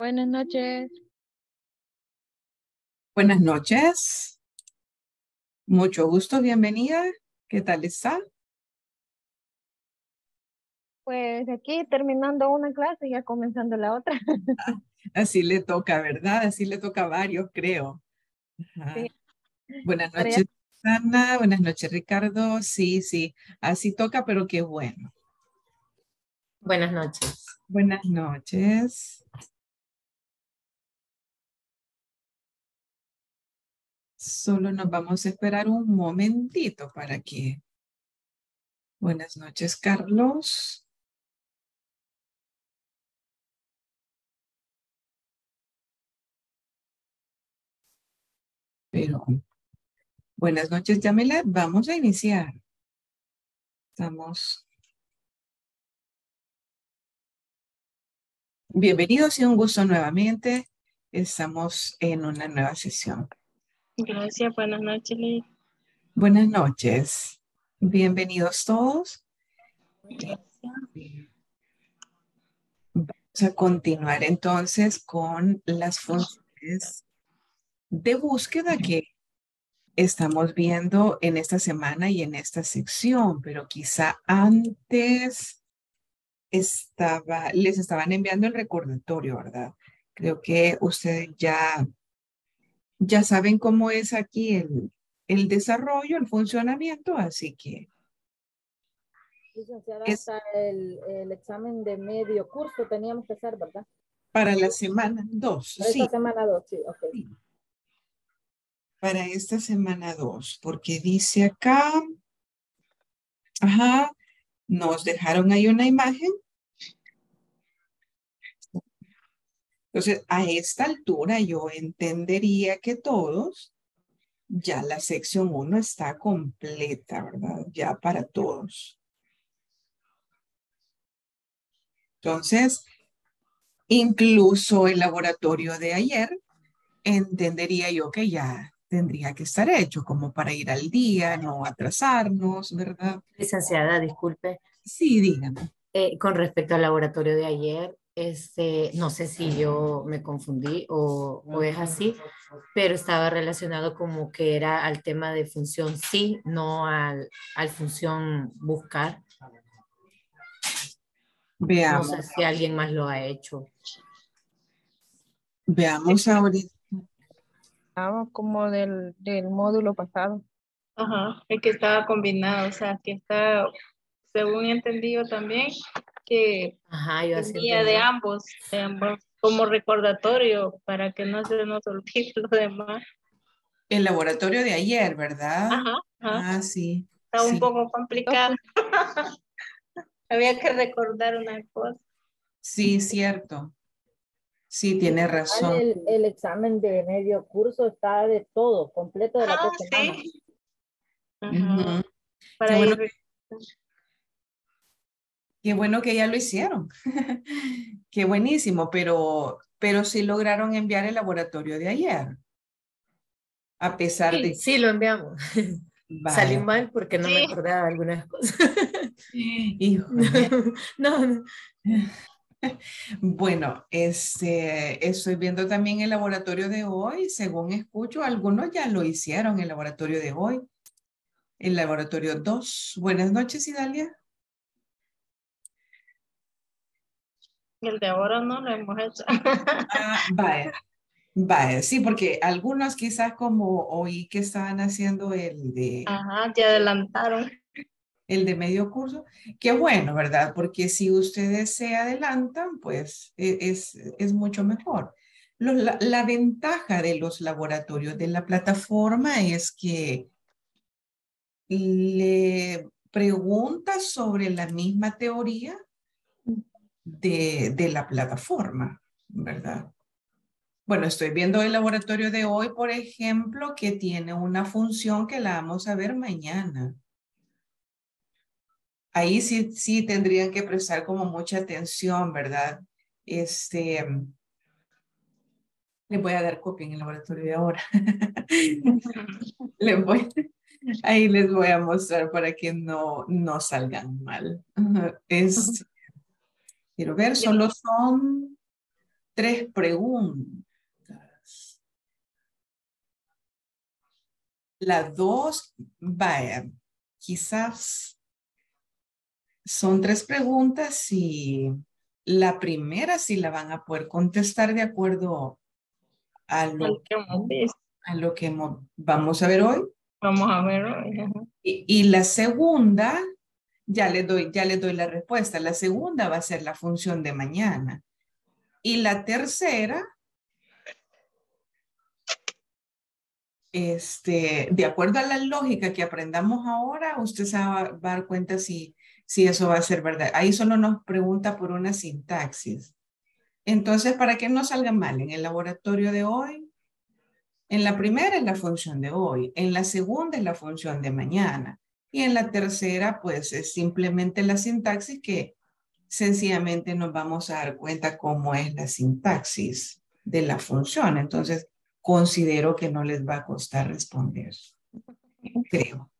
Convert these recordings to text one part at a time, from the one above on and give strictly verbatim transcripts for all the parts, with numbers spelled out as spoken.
Buenas noches. Buenas noches. Mucho gusto, bienvenida. ¿Qué tal está? Pues aquí terminando una clase y ya comenzando la otra. Así le toca, ¿verdad? Así le toca a varios, creo. Ajá. Sí, Buenas pero ya noches, Ana. Buenas noches, Ricardo. Sí, sí, así toca, pero qué bueno. Buenas noches. Buenas noches. Solo nos vamos a esperar un momentito para que... Buenas noches, Carlos. Pero, buenas noches, Yamela. Vamos a iniciar. Estamos... Bienvenidos y un gusto nuevamente. Estamos en una nueva sesión. Gracias, buenas noches, Liz. Buenas noches. Bienvenidos todos. Vamos a continuar entonces con las funciones de búsqueda que estamos viendo en esta semana y en esta sección, pero quizá antes estaba, les estaban enviando el recordatorio, ¿verdad? Creo que ustedes ya, ya saben cómo es aquí el, el desarrollo, el funcionamiento, así que Licenciada, es hasta el, el examen de medio curso teníamos que hacer, ¿verdad? para la semana dos, Para esta sí, semana dos, sí, ok. sí, para esta semana dos, porque dice acá, ajá, nos dejaron ahí una imagen. Entonces, a esta altura yo entendería que todos, ya la sección uno está completa, ¿verdad? Ya para todos. Entonces, incluso el laboratorio de ayer, entendería yo que ya tendría que estar hecho como para ir al día, no atrasarnos, ¿verdad? Licenciada, disculpe. Sí, dígame. Eh, con respecto al laboratorio de ayer, este, no sé si yo me confundí o, o es así, pero estaba relacionado como que era al tema de función sí, no al, al función buscar. No Veamos, sé si alguien más lo ha hecho. veamos ahorita. estaba como del, del módulo pasado. Ajá, es que estaba combinado, o sea, que está, según he entendido también, que Ajá, yo así venía de entendí. ambos, de ambos, como recordatorio para que no se nos olvide lo demás. El laboratorio de ayer, ¿verdad? Ajá, ajá, Ah, sí, estaba un sí, poco complicado. Había que recordar una cosa. sí, cierto. Sí, tiene razón. El, el examen de medio curso está de todo, completo de las Ah, dos semanas. sí. Ajá, Ujú. Qué para bueno, ir. qué bueno que ya lo hicieron. Qué buenísimo, pero, pero sí lograron enviar el laboratorio de ayer, a pesar Sí, de... sí, lo enviamos. Salí Vaya, mal porque no me Sí, acordaba de algunas cosas. híjole. No, no. Bueno, este, estoy viendo también el laboratorio de hoy. Según escucho, algunos ya lo hicieron, el laboratorio de hoy. El laboratorio dos. Buenas noches, Idalia. el de ahora no lo hemos hecho. Ah, vaya, vaya. Sí, porque algunos quizás como oí que estaban haciendo el de, Ajá, ya adelantaron. el de medio curso. Qué bueno, ¿verdad? Porque si ustedes se adelantan, pues e- es, es mucho mejor. Lo- la, la ventaja de los laboratorios de la plataforma es que le preguntas sobre la misma teoría de, de la plataforma, ¿verdad? Bueno, estoy viendo el laboratorio de hoy, por ejemplo, que tiene una función que la vamos a ver mañana. Ahí sí, sí tendrían que prestar como mucha atención, ¿verdad? Este, les voy a dar copia en el laboratorio de ahora. Les voy, ahí les voy a mostrar para que no, no salgan mal. Ajá. Es, quiero ver, solo son tres preguntas. Las dos, vaya, quizás son tres preguntas y la primera sí la van a poder contestar de acuerdo a lo, Al que hemos visto. a lo que hemos- vamos a ver hoy. Vamos a ver hoy. Ajá. Y, y la segunda, ya le doy, ya le doy la respuesta. La segunda va a ser la función de mañana. Y la tercera, este, de acuerdo a la lógica que aprendamos ahora, usted se va, va a dar cuenta si, si eso va a ser verdad. Ahí solo nos pregunta por una sintaxis. Entonces, para que no salga mal, en el laboratorio de hoy, en la primera es la función de hoy, en la segunda es la función de mañana, y en la tercera, pues, es simplemente la sintaxis que sencillamente nos vamos a dar cuenta cómo es la sintaxis de la función. Entonces, considero que no les va a costar responder, creo.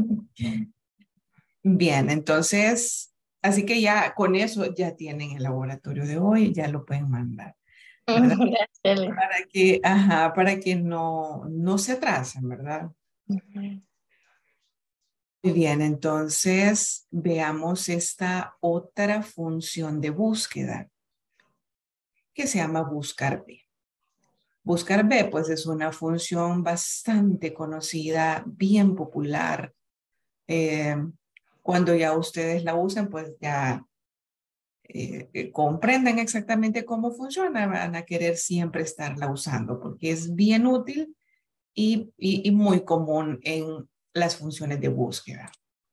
Bien, entonces, así que ya con eso ya tienen el laboratorio de hoy, ya lo pueden mandar, ¿verdad? Gracias. Para que, ajá, para que no, no se atrasen, ¿verdad? Muy bien, entonces veamos esta otra función de búsqueda que se llama buscar B. Buscar B, pues es una función bastante conocida, bien popular. Eh, cuando ya ustedes la usan, pues ya eh, eh, comprenden exactamente cómo funciona, van a querer siempre estarla usando porque es bien útil y, y, y muy común en las funciones de búsqueda.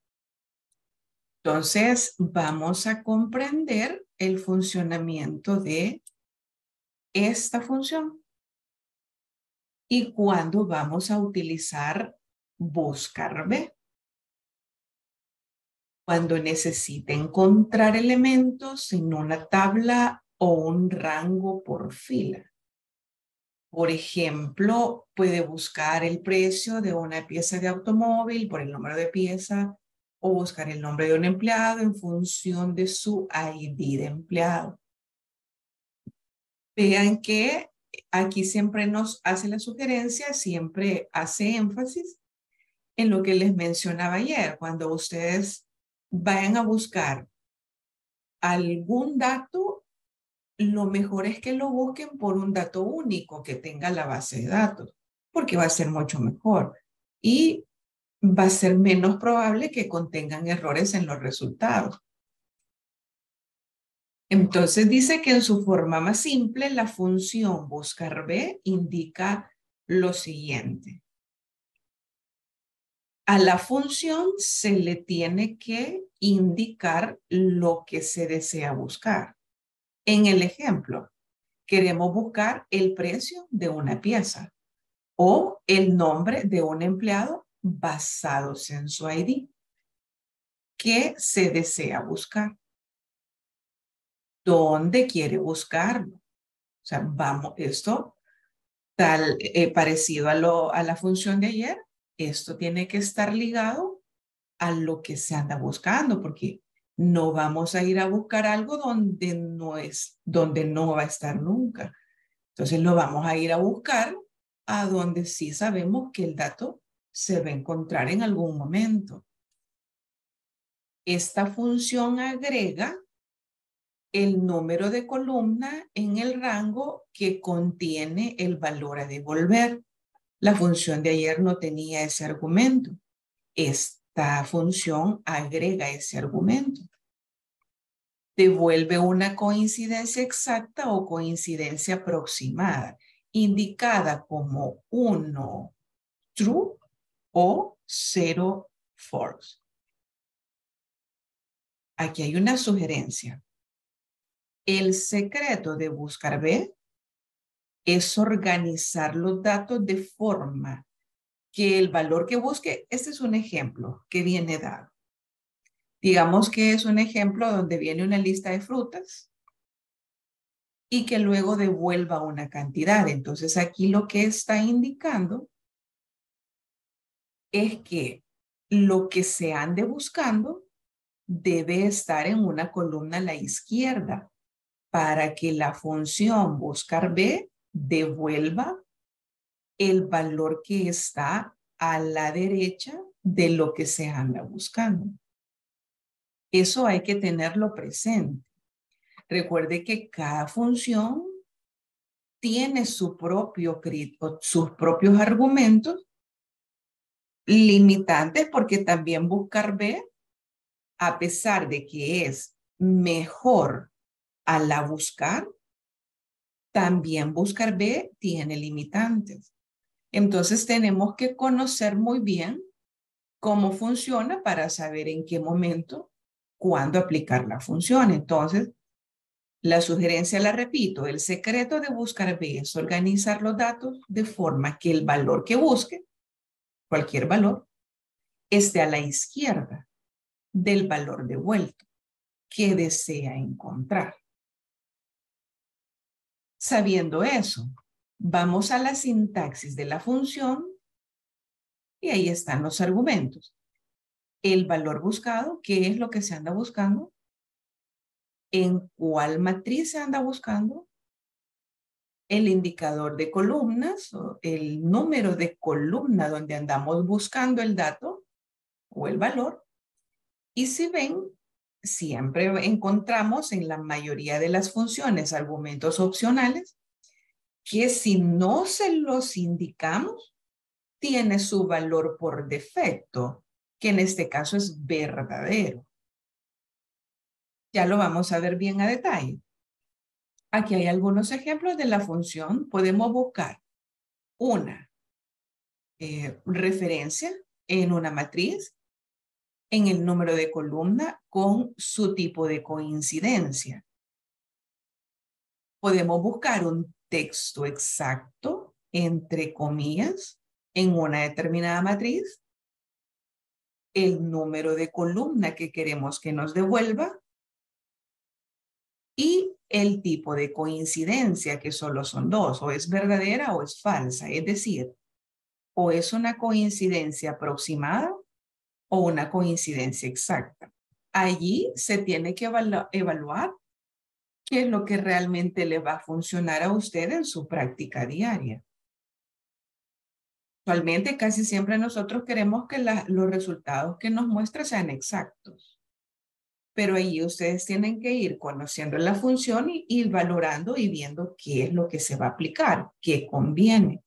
Entonces, vamos a comprender el funcionamiento de esta función y cuándo vamos a utilizar buscar B. Cuando necesite encontrar elementos en una tabla o un rango por fila. Por ejemplo, puede buscar el precio de una pieza de automóvil por el número de pieza o buscar el nombre de un empleado en función de su I D de empleado. Vean que aquí siempre nos hace la sugerencia, siempre hace énfasis en lo que les mencionaba ayer. Cuando ustedes vayan a buscar algún dato, lo mejor es que lo busquen por un dato único que tenga la base de datos, porque va a ser mucho mejor y va a ser menos probable que contengan errores en los resultados. Entonces dice que en su forma más simple, la función buscar B indica lo siguiente. A la función se le tiene que indicar lo que se desea buscar. En el ejemplo, queremos buscar el precio de una pieza o el nombre de un empleado basados en su I D. ¿Qué se desea buscar? ¿Dónde quiere buscarlo? O sea, vamos, esto tal eh, parecido a, lo, a la función de ayer, esto tiene que estar ligado a lo que se anda buscando, porque no vamos a ir a buscar algo donde no es, donde no va a estar nunca. Entonces lo vamos a ir a buscar a donde sí sabemos que el dato se va a encontrar en algún momento. Esta función agrega el número de columna en el rango que contiene el valor a devolver. La función de ayer no tenía ese argumento. Esta función agrega ese argumento. Devuelve una coincidencia exacta o coincidencia aproximada, indicada como uno true o cero false. Aquí hay una sugerencia. El secreto de buscar B es organizar los datos de forma que el valor que busque, este es un ejemplo que viene dado. Digamos que es un ejemplo donde viene una lista de frutas y que luego devuelva una cantidad. Entonces aquí lo que está indicando es que lo que se ande buscando debe estar en una columna a la izquierda para que la función buscar B devuelva el valor que está a la derecha de lo que se anda buscando. Eso hay que tenerlo presente. Recuerde que cada función tiene su propio, sus propios argumentos limitantes, porque también buscar B, a pesar de que es mejor a la buscar, también buscar B tiene limitantes. Entonces tenemos que conocer muy bien cómo funciona para saber en qué momento, cuándo aplicar la función. Entonces, la sugerencia la repito, el secreto de buscar B es organizar los datos de forma que el valor que busque, cualquier valor, esté a la izquierda del valor devuelto que desea encontrar. Sabiendo eso, vamos a la sintaxis de la función y ahí están los argumentos. El valor buscado, ¿qué es lo que se anda buscando? ¿En cuál matriz se anda buscando? El indicador de columnas, o el número de columna donde andamos buscando el dato o el valor. Y si ven, siempre encontramos en la mayoría de las funciones argumentos opcionales que si no se los indicamos, tiene su valor por defecto, que en este caso es verdadero. Ya lo vamos a ver bien a detalle. Aquí hay algunos ejemplos de la función. Podemos buscar una eh, referencia en una matriz, en el número de columna con su tipo de coincidencia. Podemos buscar un texto exacto, entre comillas, en una determinada matriz, el número de columna que queremos que nos devuelva y el tipo de coincidencia, que solo son dos, o es verdadera o es falsa. Es decir, o es una coincidencia aproximada o una coincidencia exacta. Allí se tiene que evalu- evaluar qué es lo que realmente le va a funcionar a usted en su práctica diaria. Actualmente casi siempre nosotros queremos que la, los resultados que nos muestra sean exactos. Pero ahí ustedes tienen que ir conociendo la función y ir valorando y viendo qué es lo que se va a aplicar, qué conviene.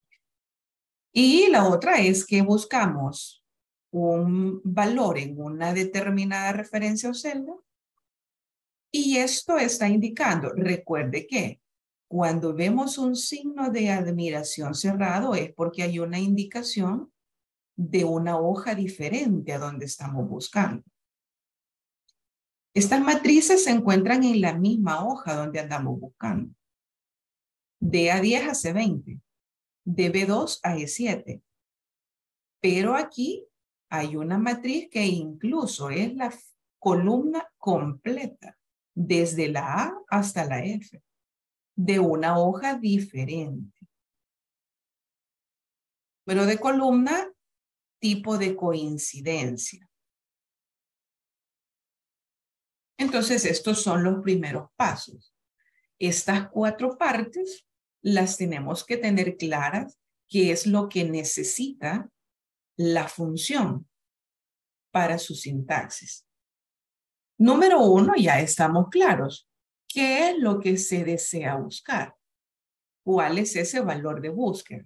Y la otra es que buscamos un valor en una determinada referencia o celda. Y esto está indicando, recuerde que cuando vemos un signo de admiración cerrado es porque hay una indicación de una hoja diferente a donde estamos buscando. Estas matrices se encuentran en la misma hoja donde andamos buscando. De A diez a C veinte, de B dos a E siete. Pero aquí hay una matriz que incluso es la columna completa, desde la A hasta la F, de una hoja diferente. Número de columna, tipo de coincidencia. Entonces, estos son los primeros pasos. Estas cuatro partes las tenemos que tener claras, qué es lo que necesita la función para su sintaxis. Número uno, ya estamos claros. ¿Qué es lo que se desea buscar? ¿Cuál es ese valor de búsqueda?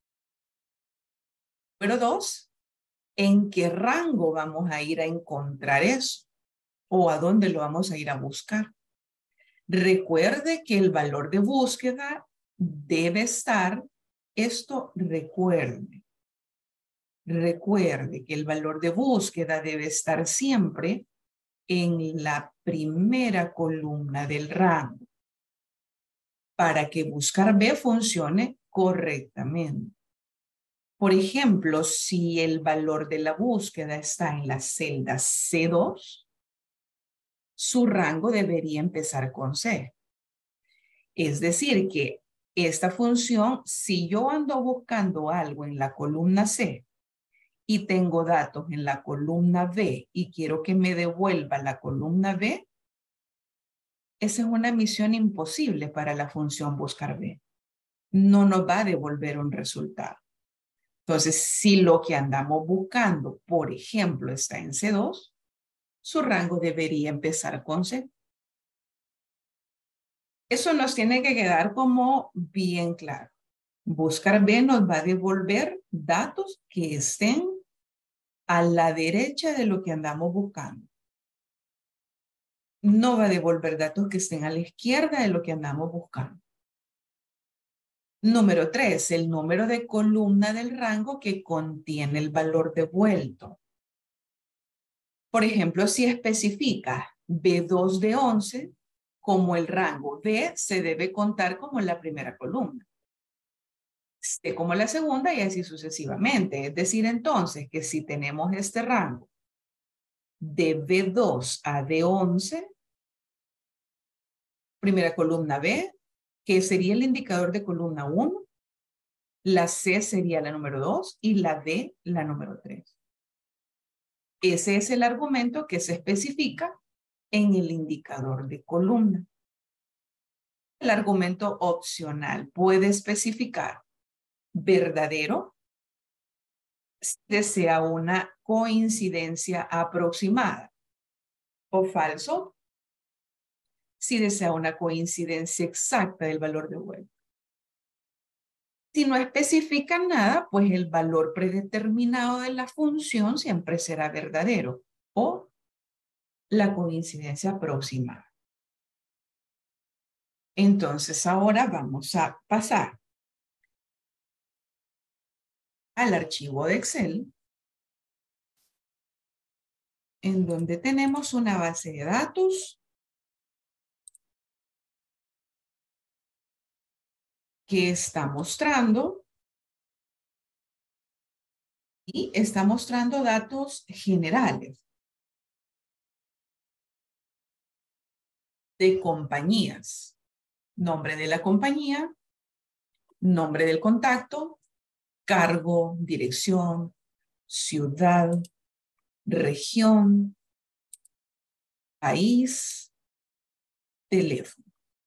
Número dos, ¿en qué rango vamos a ir a encontrar eso? ¿O a dónde lo vamos a ir a buscar? Recuerde que el valor de búsqueda debe estar, esto recuerde, recuerde que el valor de búsqueda debe estar siempre en la primera columna del rango para que buscar B funcione correctamente. Por ejemplo, si el valor de la búsqueda está en la celda C dos, su rango debería empezar con C. Es decir, que esta función, si yo ando buscando algo en la columna C y tengo datos en la columna B y quiero que me devuelva la columna B, esa es una misión imposible para la función buscar B. No nos va a devolver un resultado. Entonces, si lo que andamos buscando, por ejemplo, está en C dos, su rango debería empezar con C. Eso nos tiene que quedar como bien claro. Buscar B nos va a devolver datos que estén a la derecha de lo que andamos buscando. No va a devolver datos que estén a la izquierda de lo que andamos buscando. Número tres, el número de columna del rango que contiene el valor devuelto. Por ejemplo, si especifica B dos de once, como el rango B se debe contar como la primera columna. C como la segunda y así sucesivamente. Es decir, entonces, que si tenemos este rango de B dos a D once, primera columna B, que sería el indicador de columna uno, la C sería la número dos y la D la número tres. Ese es el argumento que se especifica en el indicador de columna. El argumento opcional puede especificar verdadero si desea una coincidencia aproximada o falso si desea una coincidencia exacta del valor de vuelta. Si no especifican nada, pues el valor predeterminado de la función siempre será verdadero o la coincidencia aproximada. Entonces ahora vamos a pasar al archivo de Excel, en donde tenemos una base de datos que está mostrando y está mostrando datos generales de compañías. Nombre de la compañía, nombre del contacto, cargo, dirección, ciudad, región, país, teléfono.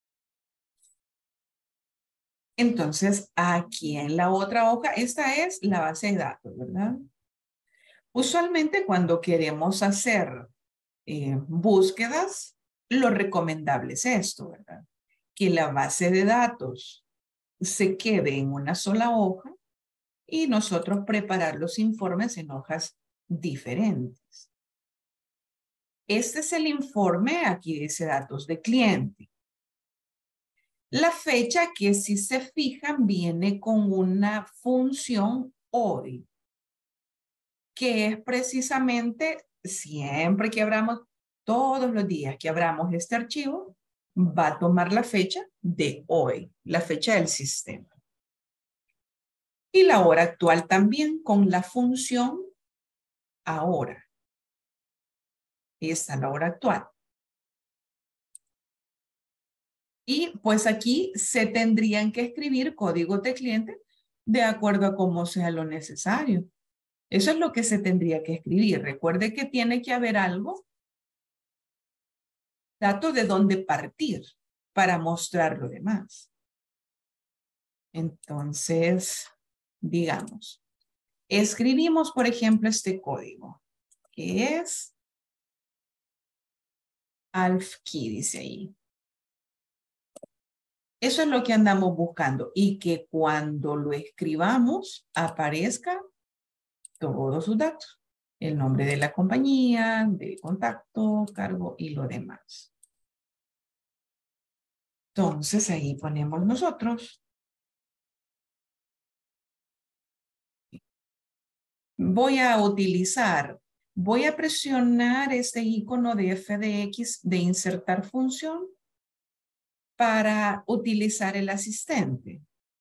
Entonces, aquí en la otra hoja, esta es la base de datos, ¿verdad? Usualmente cuando queremos hacer eh, búsquedas, lo recomendable es esto, ¿verdad? Que la base de datos se quede en una sola hoja y nosotros preparar los informes en hojas diferentes. Este es el informe, aquí dice datos de cliente. La fecha que si se fijan viene con una función hoy, que es precisamente siempre que abramos, todos los días que abramos este archivo, va a tomar la fecha de hoy, la fecha del sistema. Y la hora actual también con la función ahora. Y está la hora actual. Y pues aquí se tendrían que escribir códigos de cliente de acuerdo a cómo sea lo necesario. Eso es lo que se tendría que escribir. Recuerde que tiene que haber algo, dato de dónde partir para mostrar lo demás. Entonces, digamos, escribimos, por ejemplo, este código, que es ALFKey, dice ahí. Eso es lo que andamos buscando y que cuando lo escribamos aparezca todos sus datos. El nombre de la compañía, del contacto, cargo y lo demás. Entonces ahí ponemos nosotros. Voy a utilizar, voy a presionar este icono de F de X de insertar función para utilizar el asistente.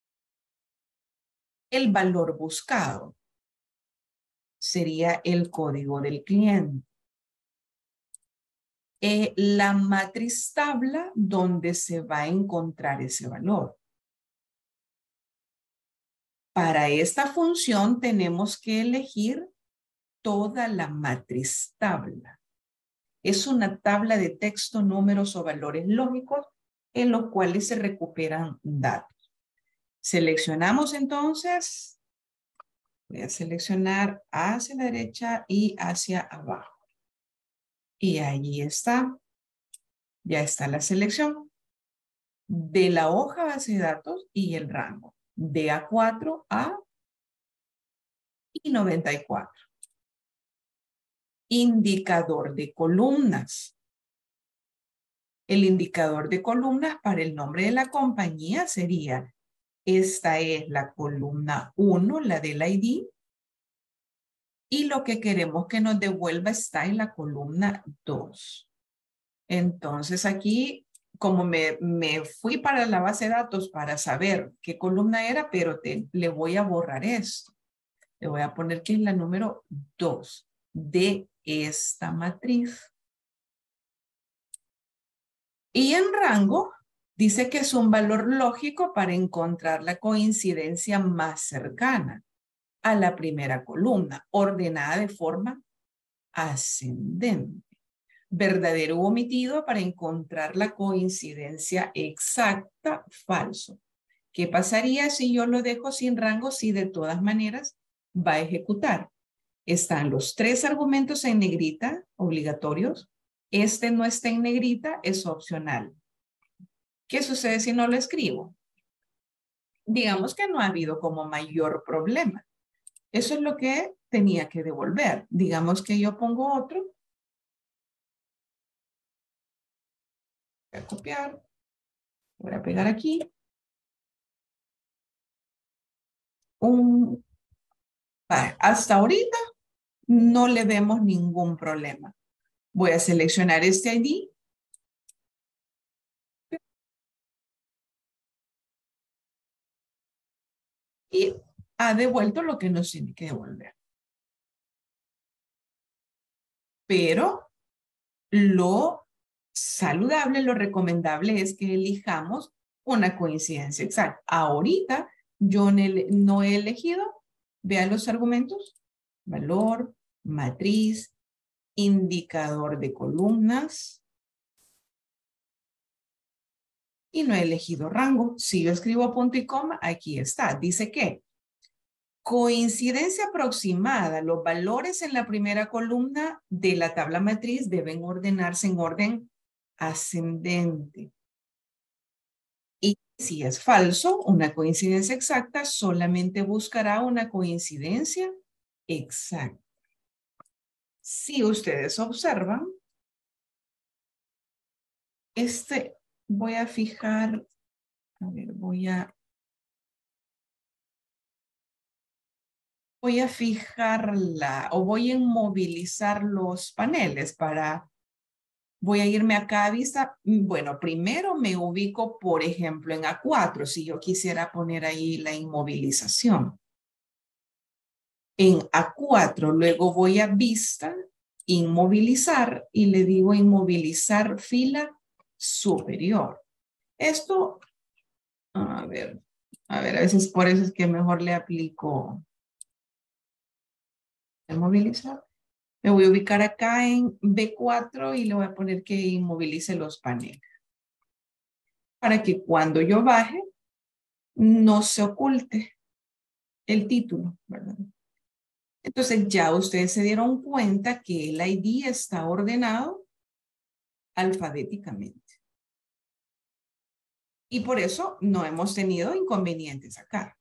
El valor buscado sería el código del cliente. Eh, la matriz tabla donde se va a encontrar ese valor. Para esta función tenemos que elegir toda la matriz tabla. Es una tabla de texto, números o valores lógicos en los cuales se recuperan datos. Seleccionamos entonces, voy a seleccionar hacia la derecha y hacia abajo. Y allí está, ya está la selección de la hoja base de datos y el rango de A cuatro a I noventa y cuatro. Indicador de columnas. El indicador de columnas para el nombre de la compañía sería, esta es la columna uno, la del I D, y lo que queremos que nos devuelva está en la columna dos. Entonces aquí, como me, me fui para la base de datos para saber qué columna era, pero te, le voy a borrar esto. Le voy a poner que es la número dos de esta matriz. Y en rango, dice que es un valor lógico para encontrar la coincidencia más cercana a la primera columna, ordenada de forma ascendente. Verdadero o omitido para encontrar la coincidencia exacta, falso. ¿Qué pasaría si yo lo dejo sin rango? Si de todas maneras va a ejecutar. Están los tres argumentos en negrita, obligatorios. Este no está en negrita, es opcional. ¿Qué sucede si no lo escribo? Digamos que no ha habido como mayor problema. Eso es lo que tenía que devolver. Digamos que yo pongo otro. Voy a copiar. Voy a pegar aquí. Un... Vale, hasta ahorita no le vemos ningún problema. Voy a seleccionar este I D. Y ha devuelto lo que nos tiene que devolver. Pero lo saludable, lo recomendable es que elijamos una coincidencia exacta. Ahorita yo no he elegido, vean los argumentos, valor, matriz, indicador de columnas, y no he elegido rango. Si yo escribo punto y coma, aquí está. Dice que coincidencia aproximada. Los valores en la primera columna de la tabla matriz deben ordenarse en orden ascendente. Y si es falso, una coincidencia exacta solamente buscará una coincidencia exacta. Si ustedes observan, este voy a fijar, a ver, voy a voy a fijarla o voy a inmovilizar los paneles para, voy a irme acá a vista. Bueno, primero me ubico, por ejemplo, en A cuatro, si yo quisiera poner ahí la inmovilización. En A cuatro, luego voy a vista, inmovilizar, y le digo inmovilizar fila superior. Esto, a ver, a ver, a veces por eso es que mejor le aplico inmovilizar. Me voy a ubicar acá en B cuatro y le voy a poner que inmovilice los paneles. Para que cuando yo baje, no se oculte el título, ¿verdad? Entonces ya ustedes se dieron cuenta que el I D está ordenado alfabéticamente. Y por eso no hemos tenido inconvenientes acá.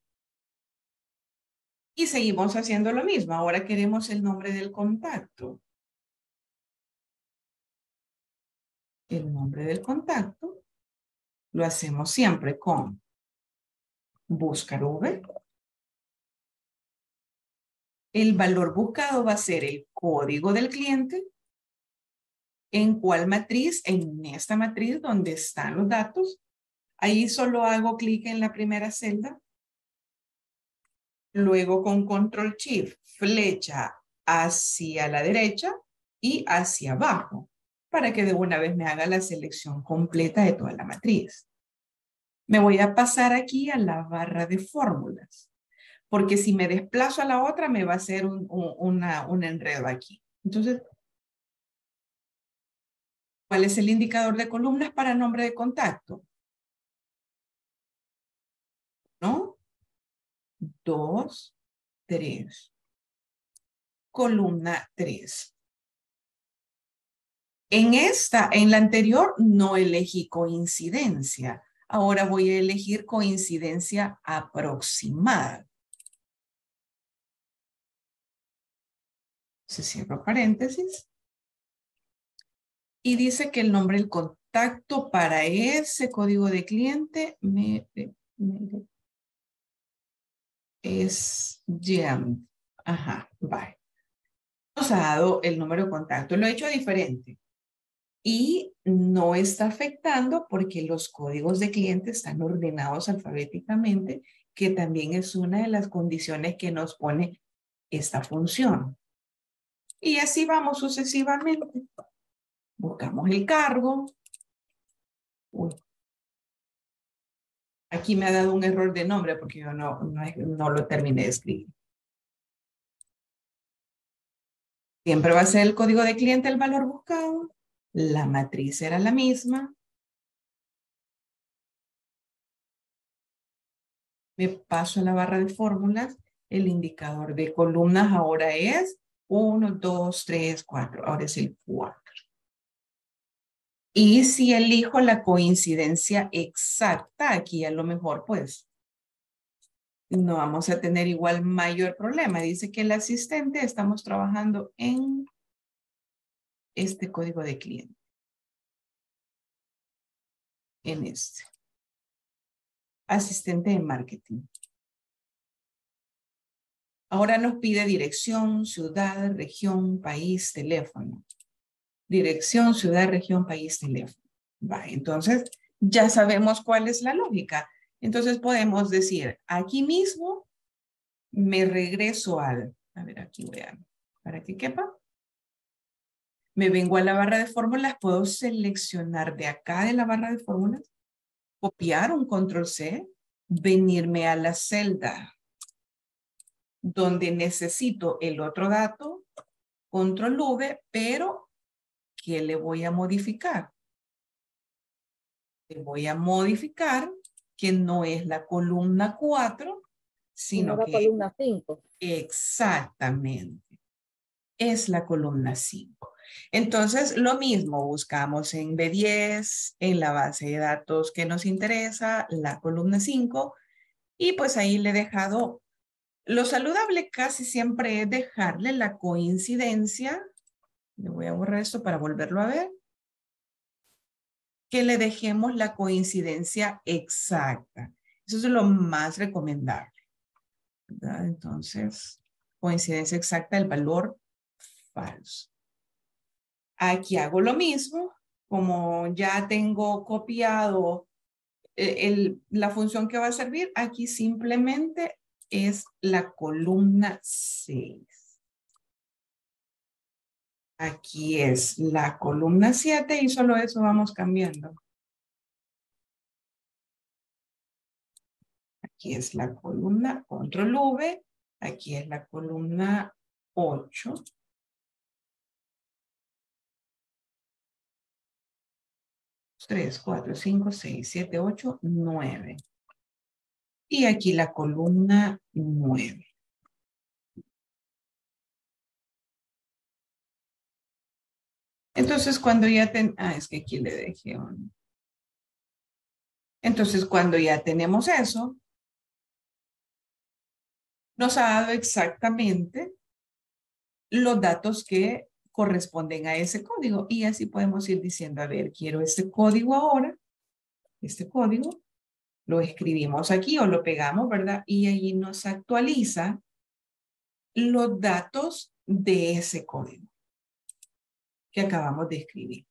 Y seguimos haciendo lo mismo. Ahora queremos el nombre del contacto. El nombre del contacto lo hacemos siempre con buscar V. El valor buscado va a ser el código del cliente. ¿En cuál matriz? En esta matriz donde están los datos. Ahí solo hago clic en la primera celda. Luego con control shift, flecha hacia la derecha y hacia abajo, para que de una vez me haga la selección completa de toda la matriz. Me voy a pasar aquí a la barra de fórmulas, porque si me desplazo a la otra me va a hacer un, un, una, un enredo aquí. Entonces, ¿Cuál es el indicador de columnas para nombre de contacto? ¿No? Dos, tres. Columna tres. En esta, en la anterior, no elegí coincidencia. Ahora voy a elegir coincidencia aproximada. Se cierra paréntesis. Y dice que el nombre del contacto para ese código de cliente me, me, es Jean. Ajá, bye. Nos ha dado el número de contacto. Lo he hecho diferente. Y no está afectando porque los códigos de cliente están ordenados alfabéticamente, que también es una de las condiciones que nos pone esta función. Y así vamos sucesivamente. Buscamos el cargo. Uy. Aquí me ha dado un error de nombre porque yo no, no, no lo terminé de escribir. Siempre va a ser el código de cliente el valor buscado. La matriz era la misma. Me paso a la barra de fórmulas. El indicador de columnas ahora es uno, dos, tres, cuatro. Ahora es el cuatro. Y si elijo la coincidencia exacta, aquí a lo mejor pues no vamos a tener igual mayor problema. Dice que el asistente estamos trabajando en este código de cliente. En este. Asistente de marketing. Ahora nos pide dirección, ciudad, región, país, teléfono. Dirección, ciudad, región, país, teléfono. Va, entonces ya sabemos cuál es la lógica. Entonces podemos decir, aquí mismo me regreso al, a ver, aquí voy a, para que quepa. Me vengo a la barra de fórmulas, puedo seleccionar de acá de la barra de fórmulas, copiar un control C, venirme a la celda donde necesito el otro dato, control V, pero ¿qué le voy a modificar? Le voy a modificar que no es la columna cuatro, sino la que columna cinco. Exactamente. Es la columna cinco. Entonces, lo mismo, buscamos en B diez, en la base de datos que nos interesa, la columna cinco, y pues ahí le he dejado, lo saludable casi siempre es dejarle la coincidencia, le voy a borrar esto para volverlo a ver, que le dejemos la coincidencia exacta. Eso es lo más recomendable, ¿verdad? Entonces, coincidencia exacta del valor falso. Aquí hago lo mismo, como ya tengo copiado el, la función que va a servir, aquí simplemente es la columna seis. Aquí es la columna siete y solo eso vamos cambiando. Aquí es la columna control V, aquí es la columna ocho. tres, cuatro, cinco, seis, siete, ocho, nueve. Y aquí la columna nueve. Entonces, cuando ya ten... Ah, es que aquí le dejé un... Entonces, cuando ya tenemos eso, nos ha dado exactamente los datos que corresponden a ese código. Y así podemos ir diciendo, a ver, quiero este código ahora. Este código. Lo escribimos aquí o lo pegamos, ¿verdad? Y allí nos actualiza los datos de ese código que acabamos de escribir.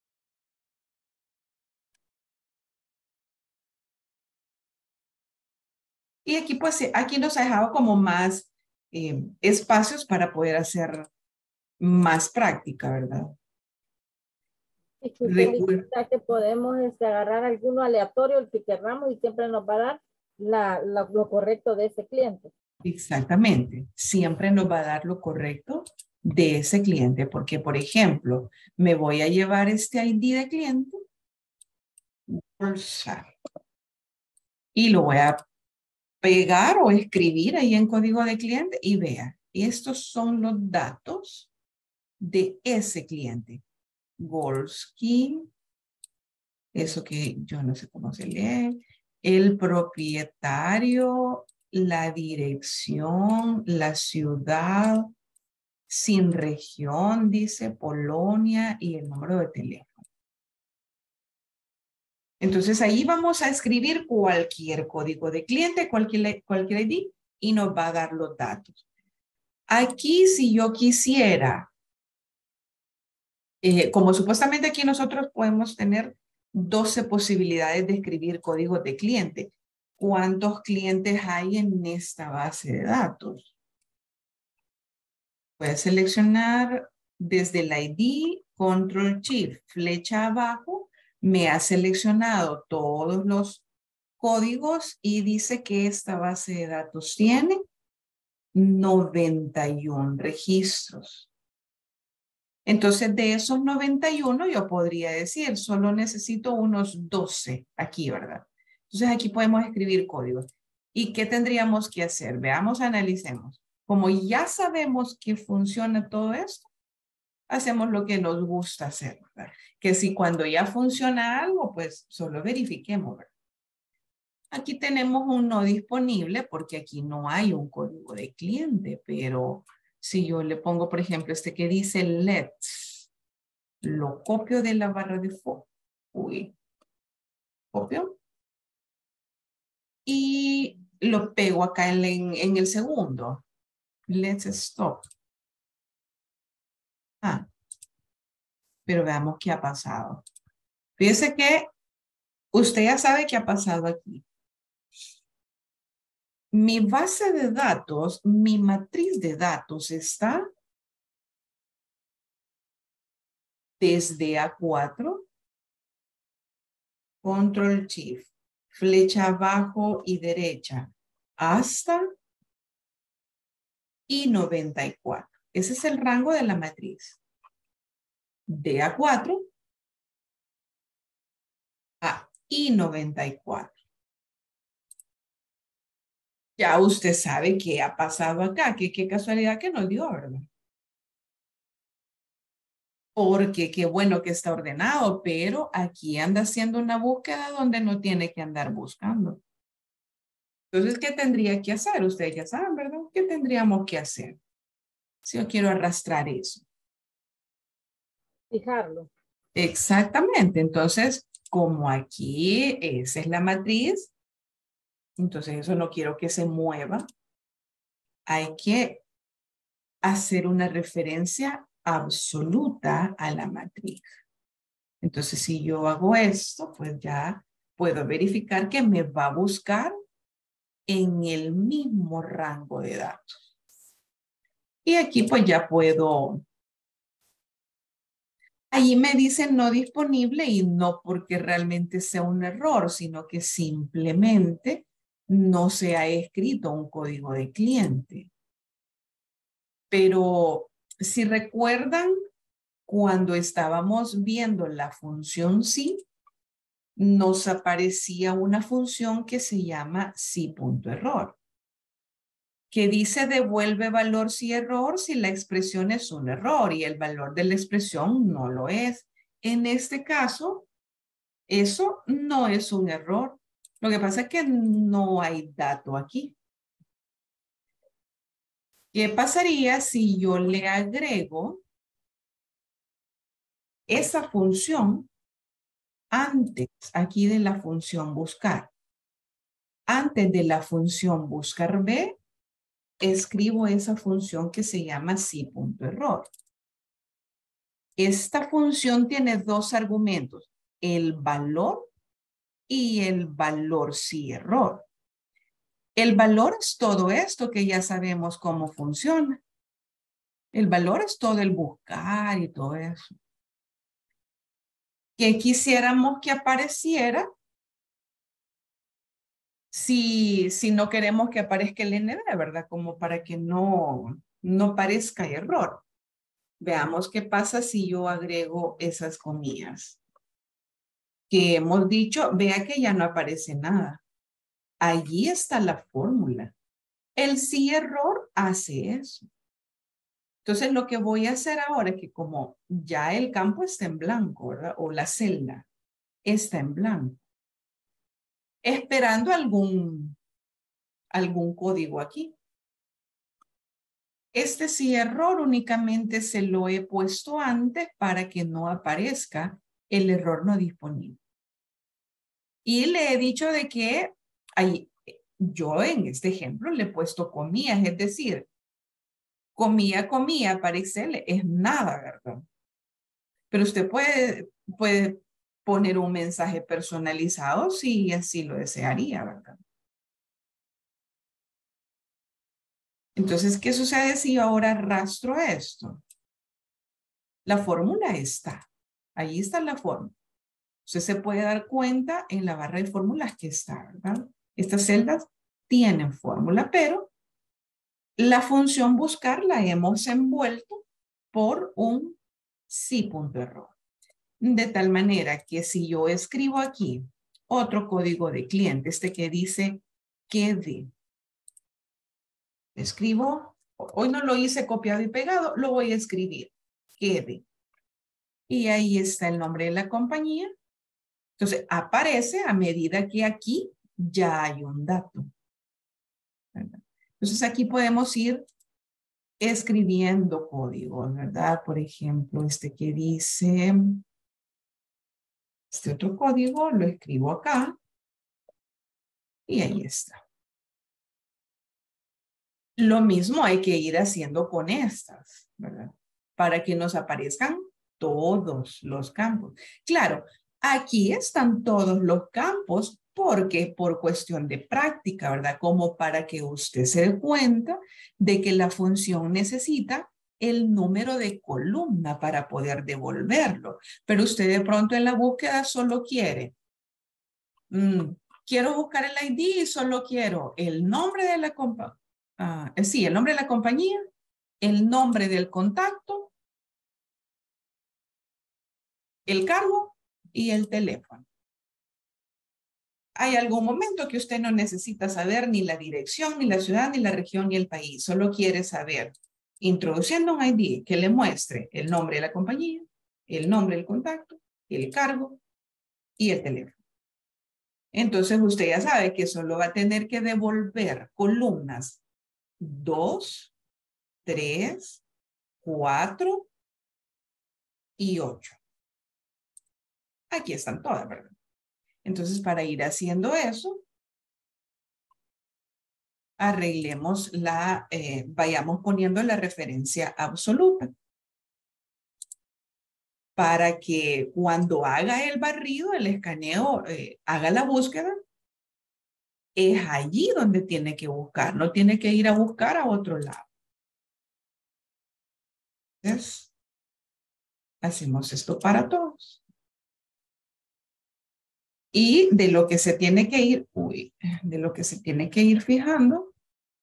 Y aquí, pues, aquí nos ha dejado como más eh, espacios para poder hacer más práctica, ¿verdad? Y que usted dice que podemos este, agarrar alguno aleatorio, el que queramos, y siempre nos va a dar la, la, lo correcto de ese cliente. Exactamente. Siempre nos va a dar lo correcto de ese cliente, porque por ejemplo, me voy a llevar este I D de cliente bolsa, y lo voy a pegar o escribir ahí en código de cliente y vea, estos son los datos de ese cliente. Golski, eso que yo no sé cómo se lee, el propietario, la dirección, la ciudad, sin región, dice Polonia y el número de teléfono. Entonces ahí vamos a escribir cualquier código de cliente, cualquier, cualquier I D y nos va a dar los datos. Aquí si yo quisiera, eh, como supuestamente aquí nosotros podemos tener doce posibilidades de escribir códigos de cliente. ¿Cuántos clientes hay en esta base de datos? Voy a seleccionar desde el I D, Control Shift, flecha abajo, me ha seleccionado todos los códigos y dice que esta base de datos tiene noventa y uno registros. Entonces, de esos noventa y uno, yo podría decir, solo necesito unos doce aquí, ¿verdad? Entonces, aquí podemos escribir códigos. ¿Y qué tendríamos que hacer? Veamos, analicemos. Como ya sabemos que funciona todo esto, hacemos lo que nos gusta hacer, ¿verdad? Que si cuando ya funciona algo, pues solo verifiquemos, ¿verdad? Aquí tenemos un no disponible porque aquí no hay un código de cliente, pero si yo le pongo, por ejemplo, este que dice let's, lo copio de la barra de foco. Uy, copio. Y lo pego acá en, en, en el segundo. Let's stop. Ah, pero veamos qué ha pasado. Fíjese que usted ya sabe qué ha pasado aquí. Mi base de datos, mi matriz de datos está desde A cuatro, Control Shift, flecha abajo y derecha, hasta I noventa y cuatro. Ese es el rango de la matriz. De A cuatro a I noventa y cuatro. Ya usted sabe qué ha pasado acá, que qué casualidad que nos dio, ¿verdad? Porque qué bueno que está ordenado, pero aquí anda haciendo una búsqueda donde no tiene que andar buscando. Entonces, ¿qué tendría que hacer? Ustedes ya saben, ¿verdad? ¿Qué tendríamos que hacer? Si yo quiero arrastrar eso. Fijarlo. Exactamente. Entonces, como aquí esa es la matriz, entonces eso no quiero que se mueva. Hay que hacer una referencia absoluta a la matriz. Entonces, si yo hago esto, pues ya puedo verificar que me va a buscar en el mismo rango de datos. Y aquí pues ya puedo... Allí me dice no disponible y no porque realmente sea un error, sino que simplemente no se ha escrito un código de cliente. Pero si recuerdan, cuando estábamos viendo la función sí, nos aparecía una función que se llama sí.error, que dice devuelve valor si error si la expresión es un error y el valor de la expresión no lo es. En este caso, eso no es un error. Lo que pasa es que no hay dato aquí. ¿Qué pasaría si yo le agrego esa función antes aquí de la función buscar? Antes de la función buscar B, escribo esa función que se llama sí.error. Esta función tiene dos argumentos, el valor y el valor sí error. El valor es todo esto que ya sabemos cómo funciona. El valor es todo el buscar y todo eso. ¿Qué quisiéramos que apareciera? Si, si no queremos que aparezca el N D, ¿verdad? Como para que no, no parezca error. Veamos qué pasa si yo agrego esas comillas. Que hemos dicho, vea que ya no aparece nada. Allí está la fórmula. El sí error hace eso. Entonces lo que voy a hacer ahora es que como ya el campo está en blanco, ¿verdad? O la celda está en blanco. Esperando algún, algún código aquí. Este sí error únicamente se lo he puesto antes para que no aparezca el error no disponible. Y le he dicho de que hay, yo en este ejemplo le he puesto comillas, es decir, comilla, comilla para Excel es nada, ¿verdad? Pero usted puede, puede poner un mensaje personalizado si así lo desearía, ¿verdad? Entonces, ¿qué sucede si yo ahora arrastro esto? La fórmula está. Ahí está la fórmula. Usted se puede dar cuenta en la barra de fórmulas que está, ¿verdad? Estas celdas tienen fórmula, pero la función buscar la hemos envuelto por un sí punto error. De tal manera que si yo escribo aquí otro código de cliente, este que dice quede. Escribo, hoy no lo hice copiado y pegado, lo voy a escribir. Quede. Y ahí está el nombre de la compañía. Entonces aparece a medida que aquí ya hay un dato. ¿Verdad? Entonces aquí podemos ir escribiendo códigos, ¿verdad? Por ejemplo, este que dice, este otro código lo escribo acá y ahí está. Lo mismo hay que ir haciendo con estas, ¿verdad? Para que nos aparezcan todos los campos. Claro, aquí están todos los campos porque por cuestión de práctica, ¿verdad? Como para que usted se dé cuenta de que la función necesita el número de columna para poder devolverlo. Pero usted de pronto en la búsqueda solo quiere, mmm, quiero buscar el I D y solo quiero el nombre de la compañía. Uh, sí, el nombre de la compañía, el nombre del contacto, el cargo y el teléfono. Hay algún momento que usted no necesita saber ni la dirección, ni la ciudad, ni la región, ni el país. Solo quiere saber, introduciendo un I D que le muestre el nombre de la compañía, el nombre del contacto, el cargo y el teléfono. Entonces usted ya sabe que solo va a tener que devolver columnas dos, tres, cuatro y ocho. Aquí están todas, ¿verdad? Entonces, para ir haciendo eso, arreglemos la, eh, vayamos poniendo la referencia absoluta. Para que cuando haga el barrido, el escaneo, eh, haga la búsqueda, es allí donde tiene que buscar, no tiene que ir a buscar a otro lado. Entonces, hacemos esto para todos. Y de lo que se tiene que ir, uy, de lo que se tiene que ir fijando.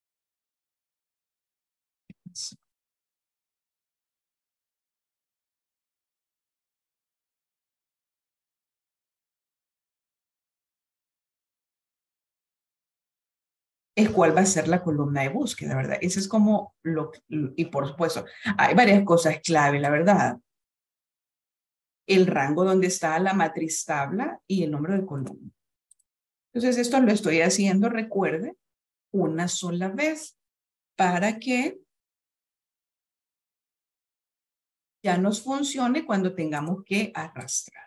Es cuál va a ser la columna de búsqueda, ¿verdad? Eso es como lo, y por supuesto, hay varias cosas clave, la verdad. El rango donde está la matriz tabla y el número de columna. Entonces, esto lo estoy haciendo, recuerde, una sola vez para que ya nos funcione cuando tengamos que arrastrar.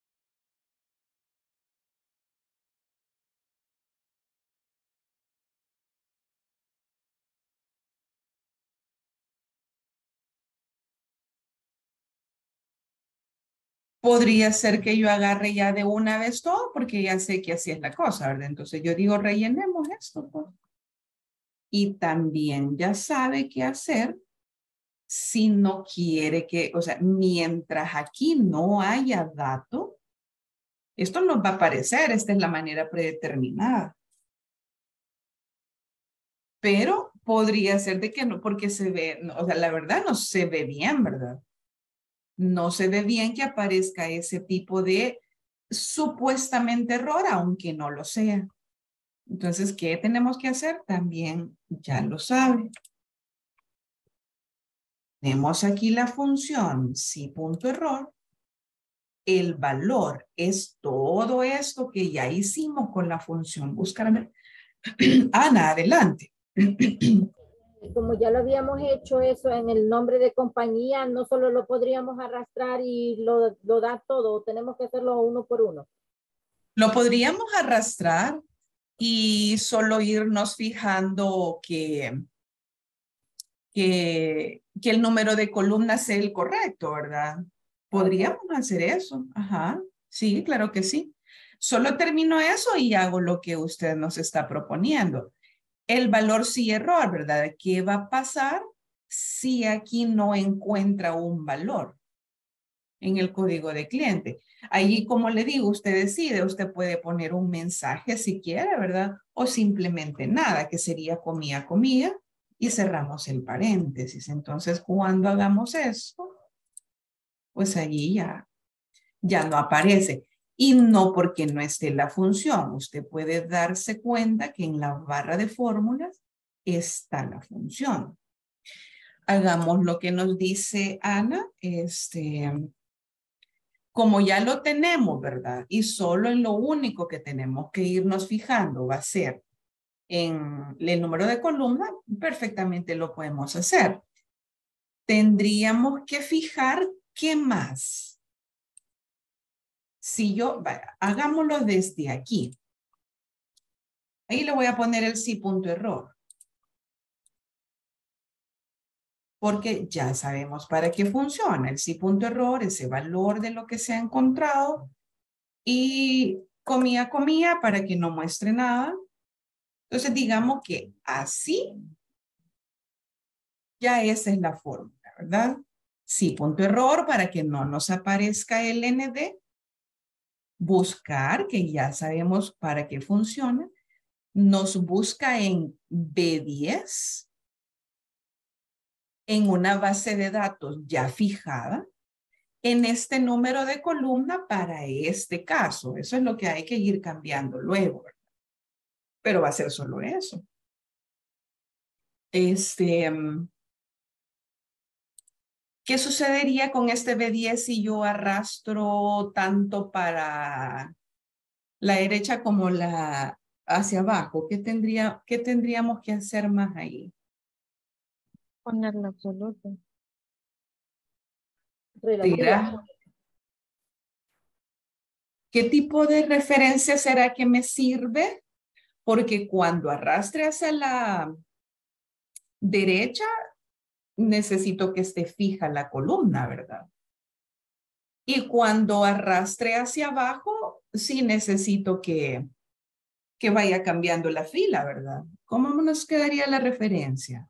Podría ser que yo agarre ya de una vez todo porque ya sé que así es la cosa, ¿verdad? Entonces yo digo, rellenemos esto, pues. Y también ya sabe qué hacer si no quiere que, o sea, mientras aquí no haya dato, esto nos va a aparecer, esta es la manera predeterminada. Pero podría ser de que no, porque se ve, no, o sea, la verdad no se ve bien, ¿verdad? No se ve bien que aparezca ese tipo de supuestamente error, aunque no lo sea. Entonces, ¿qué tenemos que hacer? También ya lo sabe. Tenemos aquí la función sí punto error. El valor es todo esto que ya hicimos con la función buscar. Ana, adelante. Como ya lo habíamos hecho eso en el nombre de compañía, no solo lo podríamos arrastrar y lo, lo da todo, tenemos que hacerlo uno por uno. Lo podríamos arrastrar y solo irnos fijando que, que, que el número de columnas sea el correcto, ¿verdad? Podríamos hacer eso. Ajá. Sí, claro que sí. Solo termino eso y hago lo que usted nos está proponiendo. El valor sí error, ¿verdad? ¿Qué va a pasar si aquí no encuentra un valor en el código de cliente? Ahí, como le digo, usted decide, usted puede poner un mensaje si quiere, ¿verdad? O simplemente nada, que sería comida, comida, y cerramos el paréntesis. Entonces, cuando hagamos esto, pues allí ya, ya no aparece. Y no porque no esté la función. Usted puede darse cuenta que en la barra de fórmulas está la función. Hagamos lo que nos dice Ana. Este, como ya lo tenemos, ¿verdad? Y solo en lo único que tenemos que irnos fijando va a ser en el número de columna, perfectamente lo podemos hacer. Tendríamos que fijar qué más. Si yo, vaya, hagámoslo desde aquí. Ahí le voy a poner el sí punto error. Porque ya sabemos para qué funciona. El sí punto error, ese valor de lo que se ha encontrado. Y comía, comía para que no muestre nada. Entonces digamos que así ya esa es la fórmula, ¿verdad? Sí punto error para que no nos aparezca el N D. Buscar, que ya sabemos para qué funciona. Nos busca en B diez, en una base de datos ya fijada, en este número de columna para este caso. Eso es lo que hay que ir cambiando luego, ¿verdad? Pero va a ser solo eso. Este, ¿qué sucedería con este B diez si yo arrastro tanto para la derecha como la hacia abajo? ¿Qué, tendría, qué tendríamos que hacer más ahí? Ponerlo absoluto. Dirá, ¿qué tipo de referencia será que me sirve? Porque cuando arrastre hacia la derecha, necesito que esté fija la columna, ¿verdad? Y cuando arrastre hacia abajo, sí necesito que, que vaya cambiando la fila, ¿verdad? ¿Cómo nos quedaría la referencia?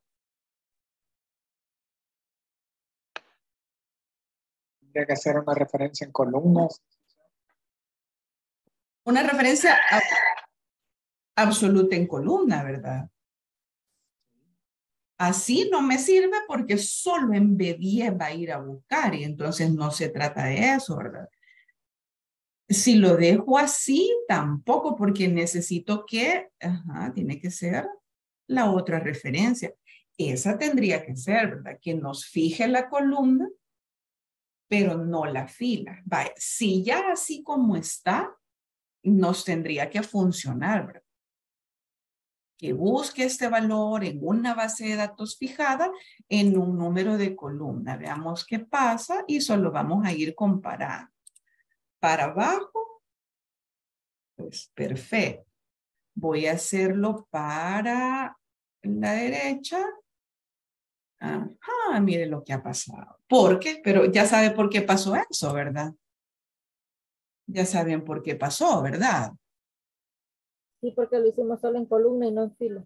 Tendría que hacer una referencia en columnas. Una referencia a, absoluta en columna, ¿verdad? Así no me sirve porque solo en B diez va a ir a buscar y entonces no se trata de eso, ¿verdad? Si lo dejo así, tampoco porque necesito que, ajá, tiene que ser la otra referencia. Esa tendría que ser, ¿verdad? Que nos fije la columna, pero no la fila. Vaya, si ya así como está, nos tendría que funcionar, ¿verdad? Que busque este valor en una base de datos fijada en un número de columna. Veamos qué pasa y solo vamos a ir comparando. Para abajo, pues perfecto. Voy a hacerlo para la derecha. Ajá, mire lo que ha pasado. ¿Por qué? Pero ya sabe por qué pasó eso, ¿verdad? Ya saben por qué pasó, ¿verdad? Sí, porque lo hicimos solo en columna y no en fila.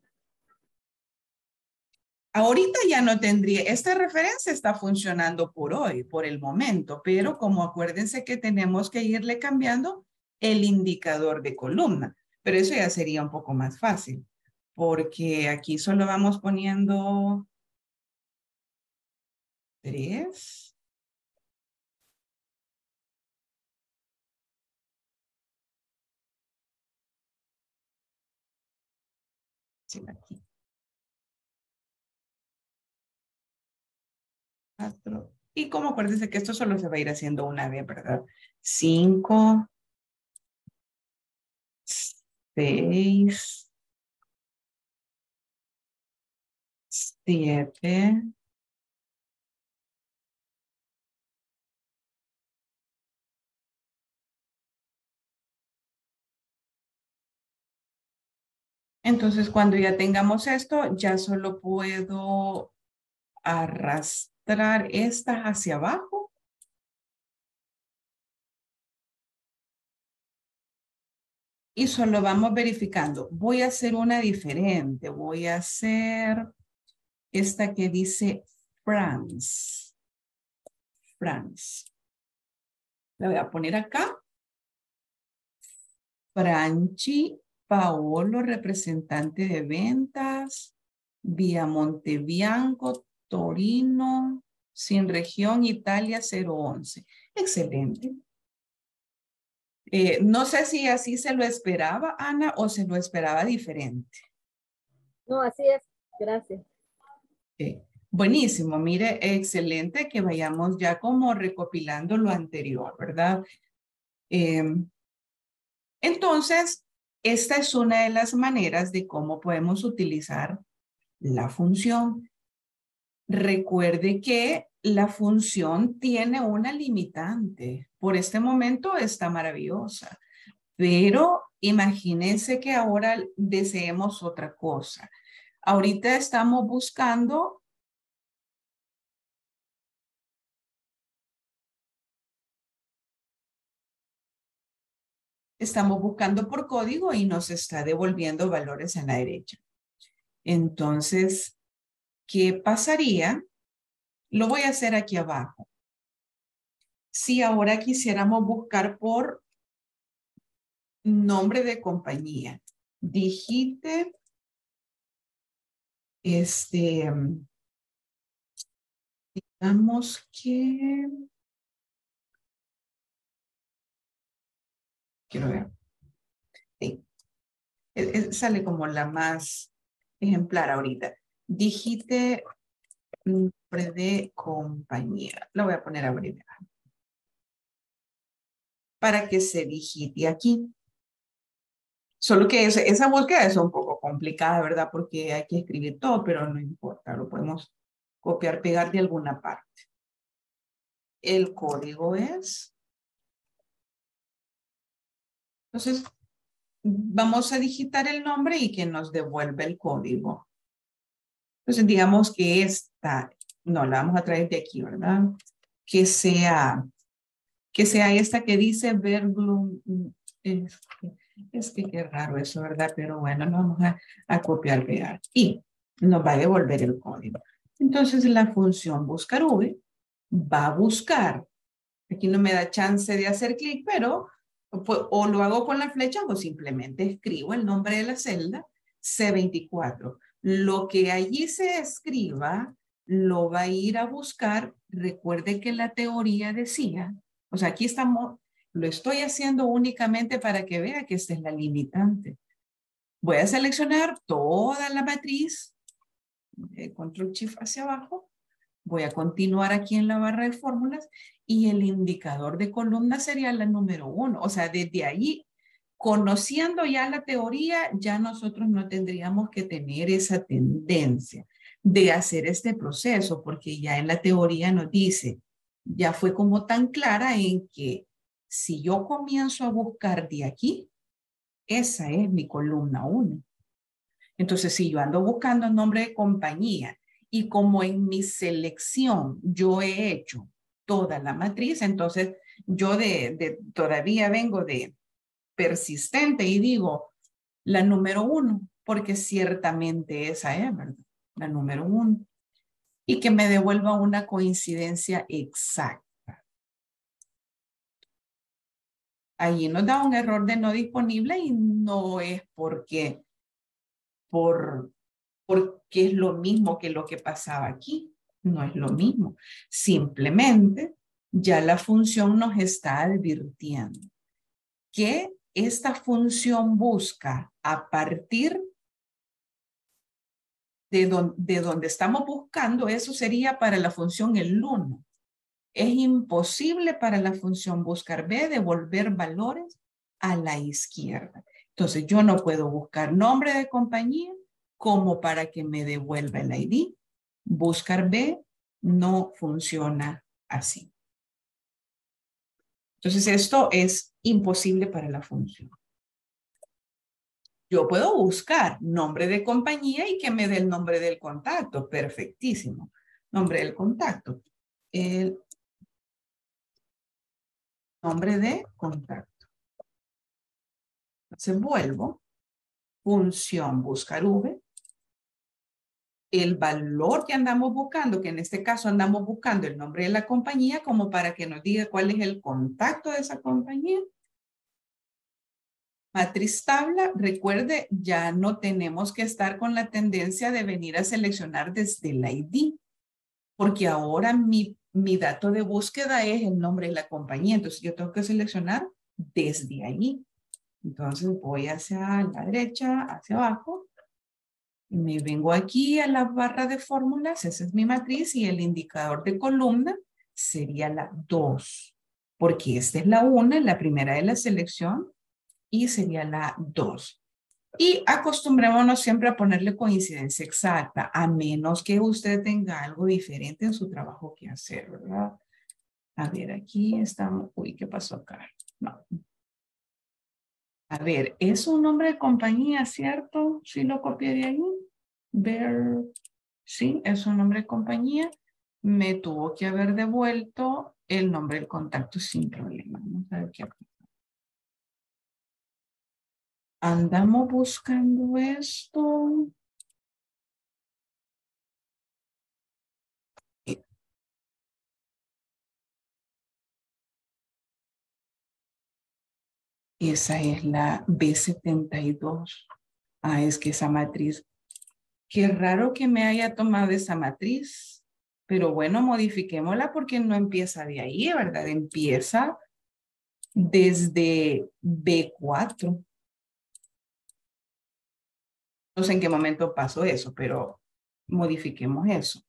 Ahorita ya no tendría, esta referencia está funcionando por hoy, por el momento, pero como acuérdense que tenemos que irle cambiando el indicador de columna, pero eso ya sería un poco más fácil. porque aquí solo vamos poniendo tres. Sí, aquí. Cuatro. Y como acuérdense que esto solo se va a ir haciendo una vez, ¿verdad? Cinco. Seis. Siete. Entonces, cuando ya tengamos esto, ya solo puedo arrastrar estas hacia abajo. Y solo vamos verificando. Voy a hacer una diferente. Voy a hacer esta que dice France. France. La voy a poner acá. Franchi Paolo, representante de ventas. Vía Montebianco, Torino, sin región, Italia cero once. Excelente. Eh, no sé si así se lo esperaba, Ana, o se lo esperaba diferente. No, así es. Gracias. Eh, buenísimo, mire, excelente que vayamos ya como recopilando lo anterior, ¿verdad? Eh, entonces, esta es una de las maneras de cómo podemos utilizar la función. Recuerde que la función tiene una limitante. Por este momento está maravillosa, pero imagínense que ahora deseemos otra cosa. Ahorita estamos buscando estamos buscando por código y nos está devolviendo valores en la derecha. Entonces, ¿qué pasaría? Lo voy a hacer aquí abajo. Si ahora quisiéramos buscar por nombre de compañía, digite este, digamos que, quiero ver, sí, es, es, sale como la más ejemplar ahorita. Digite nombre de compañía, lo voy a poner ahorita, para que se digite aquí. Solo que esa, esa búsqueda es un poco complicada, ¿verdad? Porque hay que escribir todo, pero no importa, lo podemos copiar, pegar de alguna parte. El código es... Entonces, vamos a digitar el nombre y que nos devuelva el código. Entonces, digamos que esta, no, la vamos a traer de aquí, ¿verdad? Que sea, que sea esta que dice Verblum. Es que, es que qué raro eso, ¿verdad? Pero bueno, no vamos a, a copiar, pegar. Y nos va a devolver el código. Entonces, la función buscar V va a buscar. Aquí no me da chance de hacer clic, pero pues, o lo hago con la flecha o simplemente escribo el nombre de la celda C veinticuatro. Lo que allí se escriba lo va a ir a buscar. Recuerde que la teoría decía, o sea, aquí estamos, lo estoy haciendo únicamente para que vea que esta es la limitante. Voy a seleccionar toda la matriz, eh, control shift hacia abajo. Voy a continuar aquí en la barra de fórmulas y el indicador de columna sería la número uno. O sea, desde ahí, conociendo ya la teoría, ya nosotros no tendríamos que tener esa tendencia de hacer este proceso, porque ya en la teoría nos dice, ya fue como tan clara en que si yo comienzo a buscar de aquí, esa es mi columna uno. Entonces, si yo ando buscando el nombre de compañía, y como en mi selección yo he hecho toda la matriz, entonces yo de, de, todavía vengo de persistente y digo la número uno, porque ciertamente esa es, ¿verdad? La número uno. Y que me devuelva una coincidencia exacta. Allí nos da un error de no disponible y no es porque por, porque es lo mismo que lo que pasaba aquí. No es lo mismo. Simplemente ya la función nos está advirtiendo que esta función busca a partir de, don, de donde estamos buscando, eso sería para la función el uno. Es imposible para la función buscar B devolver valores a la izquierda. Entonces yo no puedo buscar nombre de compañía como para que me devuelva el I D. Buscar B no funciona así. Entonces esto es imposible para la función. Yo puedo buscar nombre de compañía y que me dé el nombre del contacto. Perfectísimo. Nombre del contacto. El nombre de contacto. Entonces vuelvo. Función buscar V. El valor que andamos buscando, que en este caso andamos buscando el nombre de la compañía como para que nos diga cuál es el contacto de esa compañía. Matriz tabla, recuerde, ya no tenemos que estar con la tendencia de venir a seleccionar desde el I D, porque ahora mi, mi dato de búsqueda es el nombre de la compañía, entonces yo tengo que seleccionar desde ahí. Entonces voy hacia la derecha, hacia abajo, y me vengo aquí a la barra de fórmulas, esa es mi matriz, y el indicador de columna sería la dos, porque esta es la una, la primera de la selección, y sería la dos. Y acostumbrémonos siempre a ponerle coincidencia exacta, a menos que usted tenga algo diferente en su trabajo que hacer, ¿verdad? A ver, aquí estamos. Uy, ¿qué pasó acá? No. A ver, es un nombre de compañía, ¿cierto? Sí lo copié de ahí. Ver, sí, es un nombre de compañía. Me tuvo que haber devuelto el nombre del contacto sin problema. Vamos a ver qué pasa. Andamos buscando esto. Esa es la B setenta y dos. Ah, es que esa matriz. Qué raro que me haya tomado esa matriz. Pero bueno, modifiquémosla porque no empieza de ahí, ¿verdad? Empieza desde B cuatro. No sé en qué momento pasó eso, pero modifiquemos eso.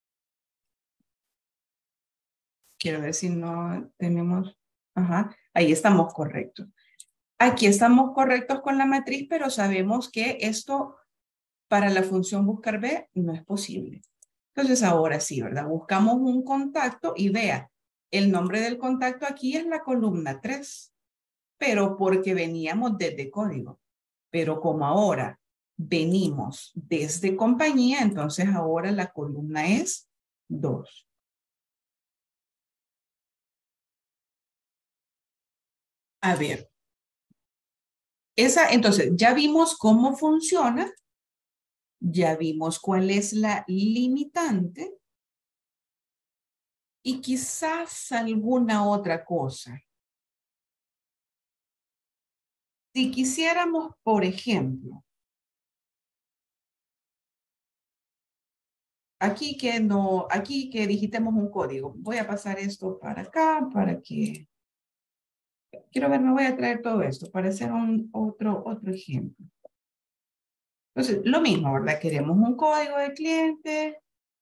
Quiero ver si no tenemos... Ajá, ahí estamos correctos. Aquí estamos correctos con la matriz, pero sabemos que esto para la función buscar B no es posible. Entonces ahora sí, ¿verdad? Buscamos un contacto y vea, el nombre del contacto aquí es la columna tres, pero porque veníamos desde código. Pero como ahora venimos desde compañía, entonces ahora la columna es dos. A ver. Esa, entonces, ya vimos cómo funciona. Ya vimos cuál es la limitante. Y quizás alguna otra cosa. Si quisiéramos, por ejemplo, aquí que no, aquí que digitemos un código. Voy a pasar esto para acá para que, quiero ver, me voy a traer todo esto para hacer un otro, otro ejemplo. Entonces, lo mismo, ¿verdad? Queremos un código de cliente.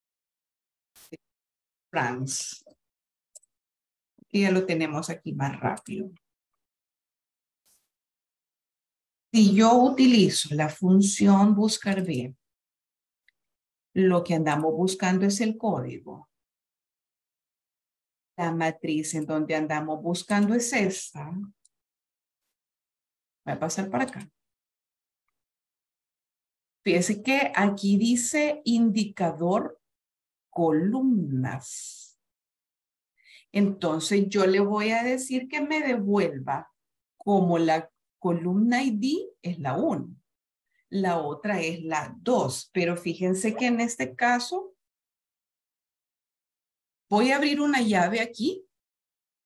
France. Y ya lo tenemos aquí más rápido. Si yo utilizo la función buscar B, lo que andamos buscando es el código. La matriz en donde andamos buscando es esta. Voy a pasar para acá. Fíjense que aquí dice indicador columnas. Entonces yo le voy a decir que me devuelva como la columna I D es la uno. La otra es la dos. Pero fíjense que en este caso voy a abrir una llave aquí.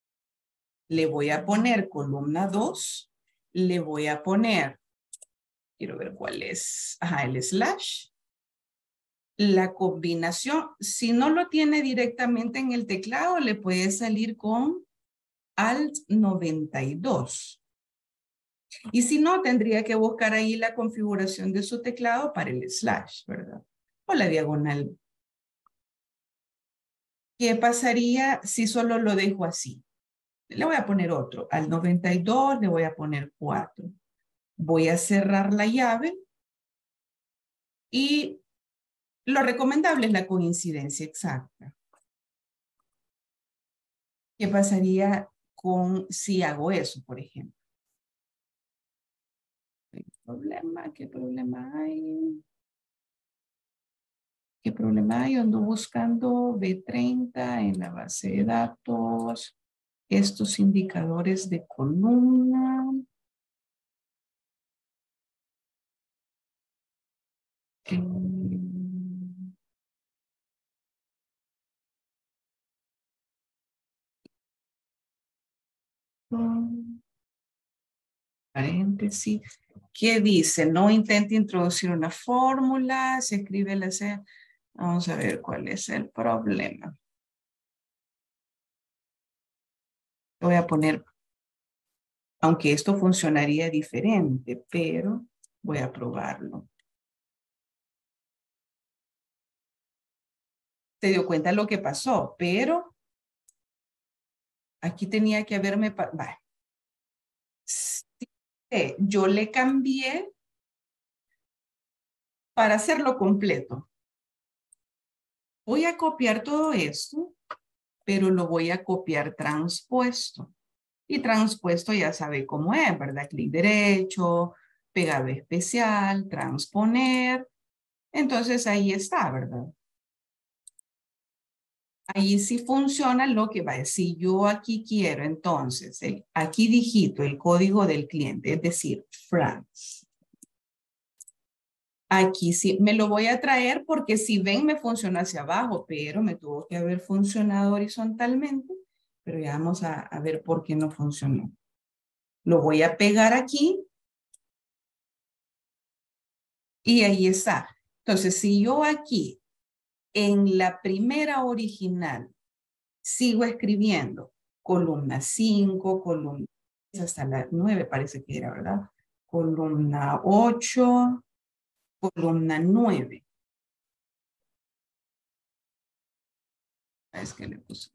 Le voy a poner columna dos. Le voy a poner quiero ver cuál es, ajá, el slash. La combinación, si no lo tiene directamente en el teclado, le puede salir con Alt noventa y dos. Y si no, tendría que buscar ahí la configuración de su teclado para el slash, ¿verdad? O la diagonal. ¿Qué pasaría si solo lo dejo así? Le voy a poner otro. Al noventa y dos le voy a poner cuatro. Voy a cerrar la llave. Y lo recomendable es la coincidencia exacta. ¿Qué pasaría con si hago eso, por ejemplo? ¿Qué problema? ¿Qué problema hay? ¿Qué problema hay? Ando buscando B treinta en la base de datos. Estos indicadores de columna. Mm. Mm. Paréntesis. ¿Qué dice? No intente introducir una fórmula. Se escribe la C. Vamos a ver cuál es el problema. Voy a poner, aunque esto funcionaría diferente, pero voy a probarlo. Se dio cuenta lo que pasó, pero aquí tenía que haberme... Vale. Sí, yo le cambié para hacerlo completo. Voy a copiar todo esto, pero lo voy a copiar transpuesto. Y transpuesto ya sabe cómo es, ¿verdad? Clic derecho, pegado especial, transponer. Entonces ahí está, ¿verdad? Ahí sí funciona lo que va a decir. Si yo aquí quiero, entonces, el, aquí digito el código del cliente, es decir, France. Aquí sí, me lo voy a traer porque si ven me funciona hacia abajo, pero me tuvo que haber funcionado horizontalmente. Pero ya vamos a, a ver por qué no funcionó. Lo voy a pegar aquí. Y ahí está. Entonces, si yo aquí, en la primera original, sigo escribiendo columna cinco, columna hasta la nueve, parece que era, ¿verdad? Columna ocho, columna nueve. Es que le puse.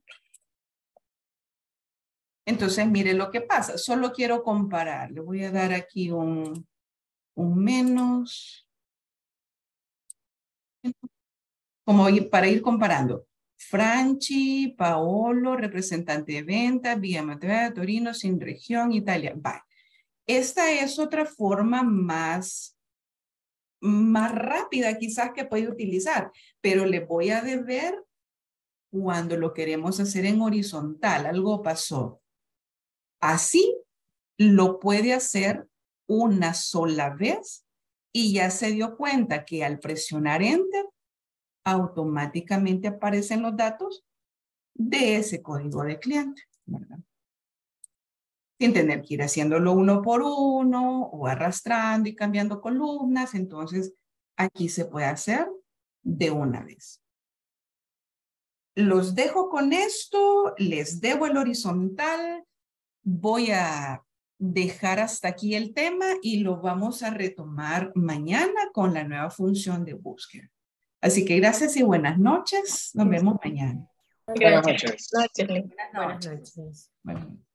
Entonces, mire lo que pasa. Solo quiero comparar. Le voy a dar aquí un, un menos. Como para ir comparando. Franchi, Paolo, representante de ventas, Villa Matea, Torino, sin región, Italia. Vale. Esta es otra forma más, más rápida quizás que puede utilizar, pero le voy a deber cuando lo queremos hacer en horizontal. Algo pasó. Así lo puede hacer una sola vez y ya se dio cuenta que al presionar Enter, automáticamente aparecen los datos de ese código de cliente, ¿verdad? Sin tener que ir haciéndolo uno por uno o arrastrando y cambiando columnas. Entonces, aquí se puede hacer de una vez. Los dejo con esto, les debo el horizontal. Voy a dejar hasta aquí el tema y lo vamos a retomar mañana con la nueva función de búsqueda. Así que gracias y buenas noches. Nos vemos mañana. Buenas noches. Noches. Buenas noches. Buenas noches.